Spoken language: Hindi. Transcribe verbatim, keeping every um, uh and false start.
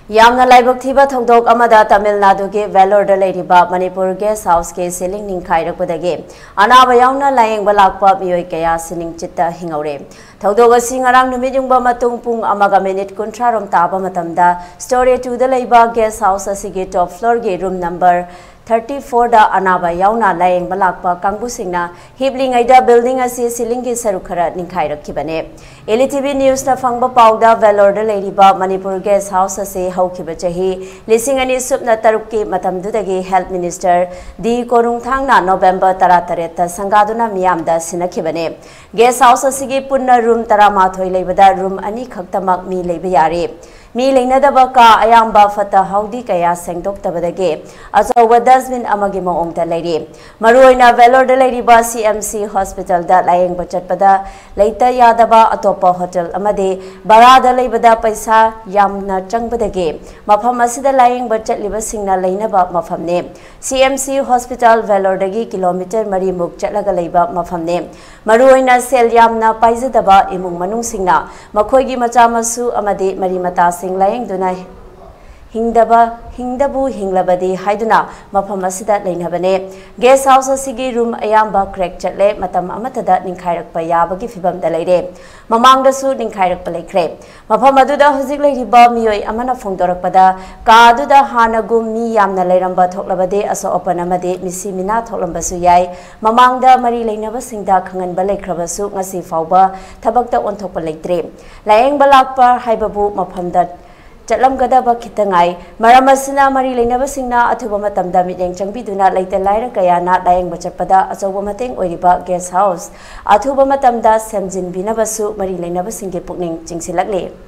यामना लाइबक थीबा थौदोक अमदा तमिलनाडु के वेलोर लेरिबा मणिपुर गेस्ट हाउस के सीलिंग निंखाइरकपदगे अनाबा यावना लायेंगबा लाकपा मियोय कया सिनिंग चित्ता हिंगौरे थौदोक असि ngarang numit yungba matung pung amaga minute kunthra rom taba matamda story two da leiba guest house asigi top floor ge room number thirty-four da anaba yauna layeng balakpa kangbu singna hibling aida building asi ceiling gi saru khara ninkhai rakhibane E L I T E T V news na fangba pauda Vellore da leiriba Manipur guest house ase haukiba chahi lising ani supna taruk ki matamdu dagi health minister di korung thangna November thirty-three ta sangaduna miyamda sinakhibane guest house asigi punna room thirty-one leibada room ani khaktamak mi leiba yare मी लेनदबा का अयाम्बा फता हाउदी कया सेंगदोक्तबदगे अचौबा डस्टबिन अमगी मओंगदा लेरि मरुओइना वेलोर लेरिबा C M C हॉस्पिटल दा लायेंगबा चटपदा लेता यादबा अतोपा होटल अमदे बरादा लेबदा पैसा यामना चंगबदगे मफम असिदा लायेंगबा चटलिबा सिंगना लेनबा मफमने C M C hospital Vellore दगी किलोमीटर मरी मुक चटलगा लेबा मफमने मरुओइना सेल यामना पाइजदबा इमुंग मनुंग सिंगना मखोइगी मचा मसु अमदे मरी मता सिंग लायेंग दुना हिंदबा हिंदबु हिंगलबदी हाइदुना मफम असिदा लेनबने गेस्ट हाउस असिगी रूम अयाम्बा क्रैक चटले मतम अमतदा निंखाइरकपा याबगी फिबम दा लेरे ममांगदसु निंखाइरकपा लेख्रे मफम अदुदा हुजिक लेरिबा मियोय अमना फोंदोरकपदा का अदुदा हानगुम मी यामना लेरंबा थोकलबदे असो ओपन अमदे मिसी मिना थोकलंबसु याय ममांगदा मरी लेनबा सिंगदा खंगनबा लेख्रबसु ngasi फावबा थबकता ओंथोकपा लेत्रे लायेंगबा लाकपा हाइबबु मफमदा चलमगदबा खितंगाई मरमसना मरी लेनबसिंगना अथुबा मतमदा मिटेंग चंगबिदुना लेते लायरा कयाना लायेंग बचपदा अचौबा मतेंग ओइरिबा गेस्ट हाउस अथुबा मतमदा सेमजिन बिनबसु मरी लेनबसिंगे पुकनिंग चिंगसिलकले।